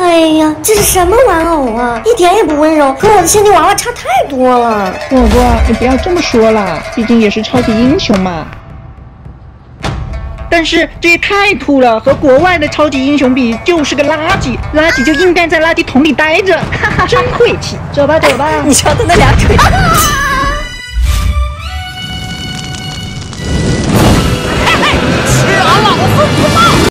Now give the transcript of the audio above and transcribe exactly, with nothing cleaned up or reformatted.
哎呀，这是什么玩偶啊？一点也不温柔，和我的仙女娃娃差太多了。 果果，你不要这么说啦，毕竟也是超级英雄嘛。但是这也太土了，和国外的超级英雄比就是个垃圾，垃圾就应该在垃圾桶里待着，哈哈，真晦气。走吧走吧， 你瞧他那俩腿。